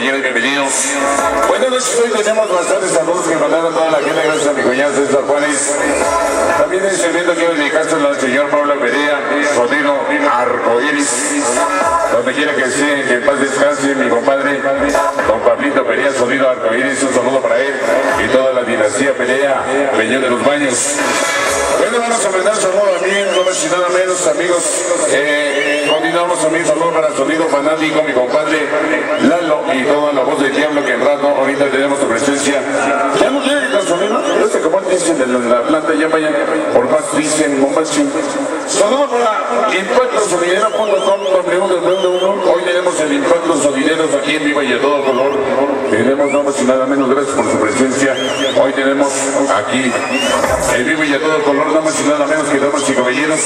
compañeros, bienvenidos. Buenas noches, hoy tenemos bastantes saludos que mandaron a toda la gente, gracias a mi cuñado César Juárez. También estoy viendo quiero dedicárselo al señor Pablo Perea, sonido Arcoiris. Donde quiera que esté, que en paz descanse mi compadre, don Pablito Perea, sonido Arcoiris, un saludo para él y toda la dinastía Perea, Peñón de los Baños. Bueno, vamos a mandar saludos a mí, no más y nada menos, amigos. Continuamos también saludos para el sonido fanático, mi compadre Lalo y toda la voz del diablo que en rato ahorita tenemos su presencia. Ya no quiere el sonido, este como dicen de la planta, ya vayan por más dicen, bombachi. Saludos para impactosonidero.com, hoy tenemos el Impacto Sonideros aquí en vivo y a todo color. Tenemos nada más y nada menos, gracias por su presencia. Hoy tenemos aquí en vivo y a todo color, nada más y nada menos que damas y caballeros.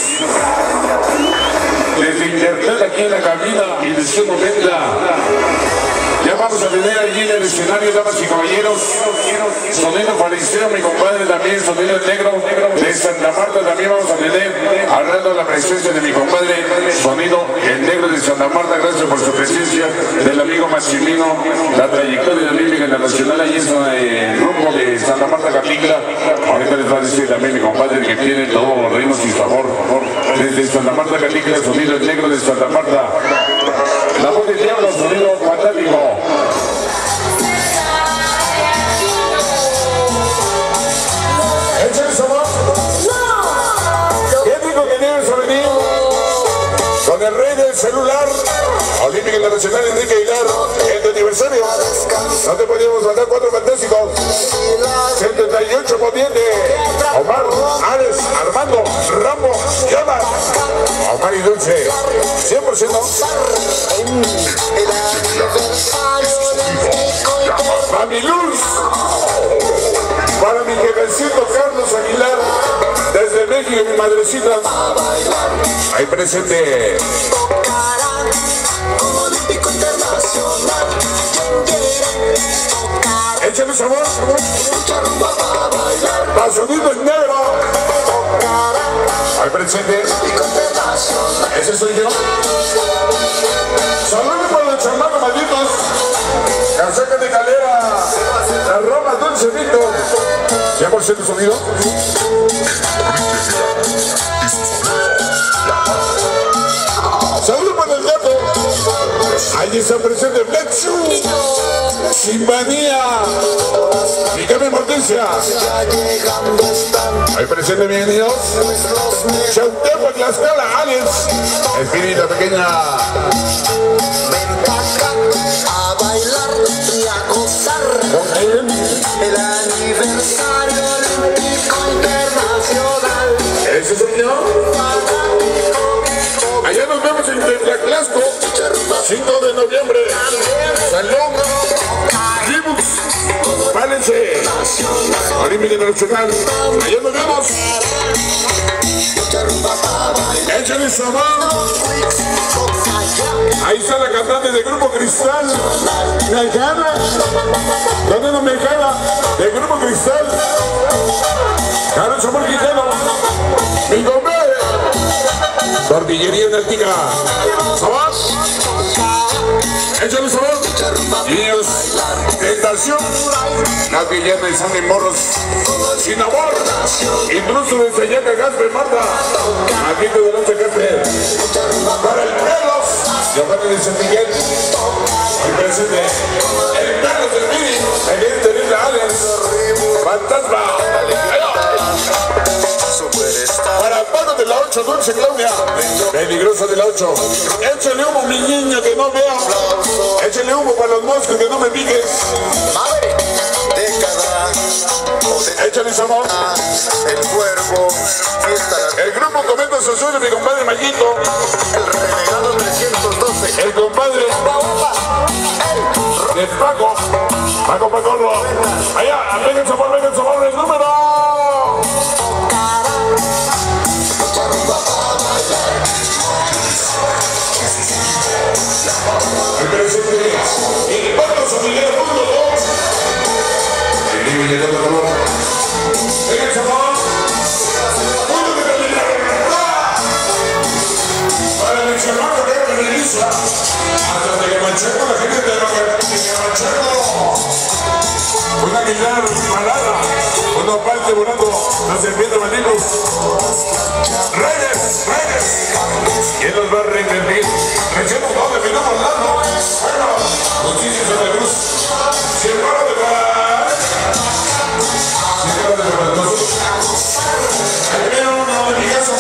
Desde Internet aquí en la cabina y de su momento. Ya vamos a tener allí en el escenario, damas y caballeros, sonido fariseo, mi compadre también, sonido negro de Santa Marta, también vamos a tener, hablando de la presencia de mi compadre, sonido el negro de Santa Marta, gracias por su presencia, del amigo Maximino, la trayectoria olímpica internacional allí en el rumbo de Santa Marta Catlicla. Ahorita les va a decir también mi compadre que tiene todos los ritmos y sabor, desde Santa Marta Catlicla, sonido el negro de Santa Marta. La voz del diablo, sonido fantástico. ¿Échale sabor? ¿Qué digo que tienes a venir? Con el rey del celular, Olímpico Internacional Enrique Aguilar, en tu aniversario. No te podíamos mandar 4 fantásticos. 78 poniente. Omar, Ares, Armando, Rambo, Yoda, Omar y Dulce. 100%. Para mi luz, para mi jefecito Carlos Aguilar, desde México, mi madrecita, ahí presente. Échale sabor. Para sonido en negro. Ahí presente. Ese soy yo. Saludos para los hermanos malditos. Casaca de Calera. La Roma Dulce Vito. 100% sonido. Saludos para el gato. Ahí está presente Flexu. Simbanía. Y Carmen Mortencia. Ahí presente, bienvenidos. Chautepa, Tlaxcala, Alex. Espiri, la pequeña. A bailar y a gozar el aniversario olímpico internacional. ¿Ese señor? Allá nos vemos en Tlaxcala, 5 de noviembre. Salón, Tribus, Pálense, Olímpico Internacional. Allá nos vemos. Échale sabor. Ahí está la cantante del Grupo Cristal, Mexicana. ¿Dónde no Mexicana? Del Grupo Cristal. Carlos Amor Quijano. Mi compadre. Tortillería Náutica. ¿Sabor? Échale sabor. Niños, tentación. La que ya pensando en morros. Sin amor. Intruso de Señaca, Gaspe, Marta. Aquí te de noche, Gaspe. Para el Pelos. Giovanni de San Miguel. Hoy presente. El Carlos del Mini. El terrible Alex. Fantasma. Para Paco de la 8, Dulce Claudia. Peligrosa de la 8. Échale humo, mi niña, que no vea. Échale humo para los moscos, que no me piques. Échale sabor. El cuerpo, fiesta. El grupo Cometa Sosuro, mi compadre Mayito. El renegado 312. El compadre de Paco. Paco Pacorro. Allá, venga el sabor, el número. El presente. Impacto Sonido.com. El niño de todo color. Venga el sabor. Para el hermano que realiza. Hasta de Camachaco, la gente de Camachaco. Una Aguilar malada, una parte volando, la serpiente malditos. Reyes. ¿Quién los va a reinvertir? Rechemos donde venimos volando. Bueno, muchísimos de luz. Siempre de paz. Siempre de paz. Ahí vieron uno de mi caso.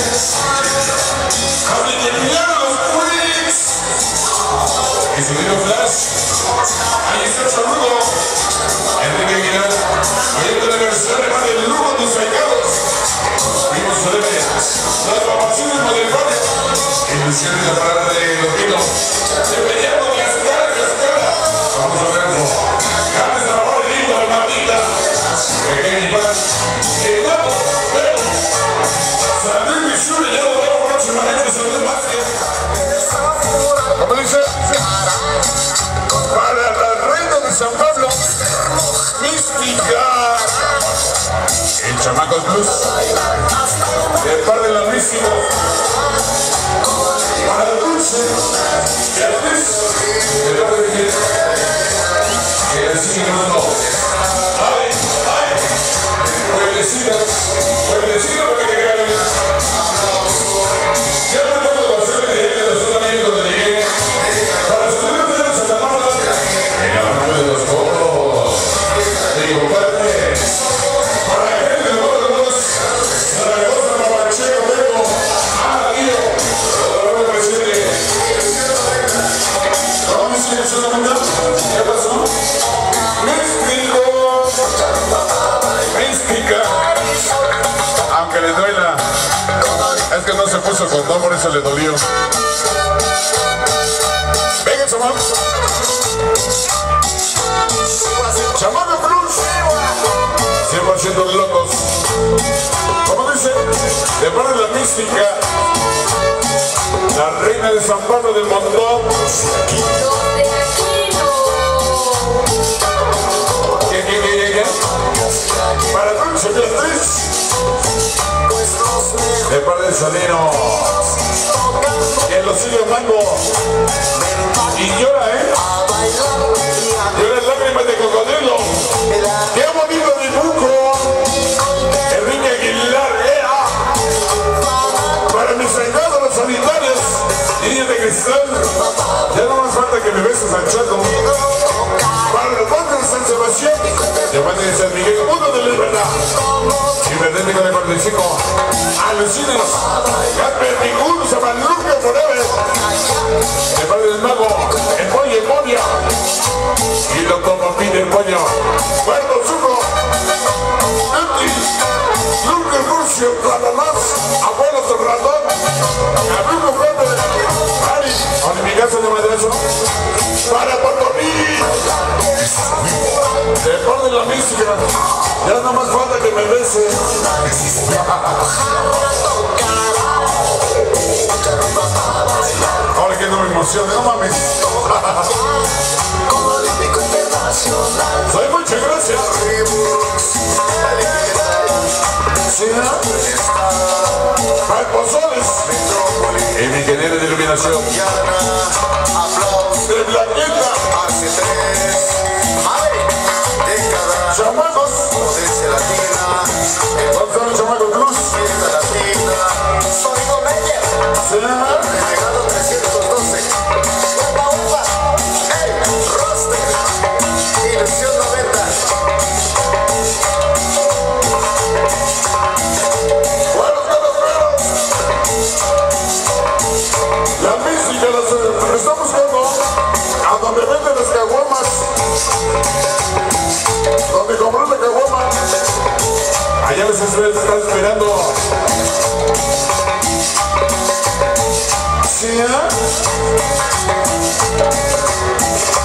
Terminaron los Queens. Y subieron Flash. Ahí está el saludo. Enrique Aguilar. Oyendo la versión de más del lujo de tus pecados. Vimos solemne. Las papaciones del barrio. Ilusión en la parada de los pinos. Empeñando las caras. Vamos a verlo. Ganas de la bola linda de Martita. Pequeño y pan. Que guapo, pero. San Luis Missouri ya lo veo por 8 maneras de San más que. ¿Cómo dice? Para la reina de San Pablo. Mística. El Chamacos Blues. El par de la mística. Para Dulce. Beatriz. El par de quién. Que así no. Ay. Pueblecita porque te caen. Ya no puedo hacer que llegue los tratamientos donde llegué. Para subir de Santa Marta. En la mano de los cobros. Digo, padre. Para la gente de los otros. Zaragoza, Papacheco, Pedro. Tío. Todo el presidente. ¿Cómo me sigue su nombre? ¿Qué pasó? Mística. Aunque le duela. Es que no se puso condón, por eso le dolió. Venga, chamán. Chamán de Blues. 100% de locos. ¿Cómo dice? De parte de la mística. La reina de San Pablo del Montón. ¿Qué? Para Dulce Beatriz. De parte de Salino. Que lo sigue Mango. Y llora, llora lágrimas de cocodrilo. ¡Qué bonito dibujo! Enrique Aguilar, para mis sagrados los sanitarios. Niñas de cristal. Ya no más falta que me beses al Chaco. Para los bancos de San Sebastián. Llamando de San Miguel, uno de Libertad. Cibernético de 45. Alucines. Gasper Ninguno, Samanluca, Forever. De padre del mago. El pollo, el monia. Y lo como pide el pollo. Muerto Zuco. Nati. Luque Murcio, Planamás. Abuelos del ratón. Amigo Fuerte. Ari. Con mi casa de madrazo. Para Puerto Rico. De parte de la mística. Ya no más falta que me bese. Ahora que no me emocione, no mames. Soy muchas gracias. ¿Sí, para Pozoles. En mi ingeniero de iluminación. De Blanqueta. Chamacos. ¿Dónde están los chamacos Cruz? ¿Sí? Regado 312. Upa. Roster. Ilusión 90. Buenos pelos. La mística la estamos buscando a donde venden las caguamas. Donde compré la caguama. Allá les están esperando. ¿Sí,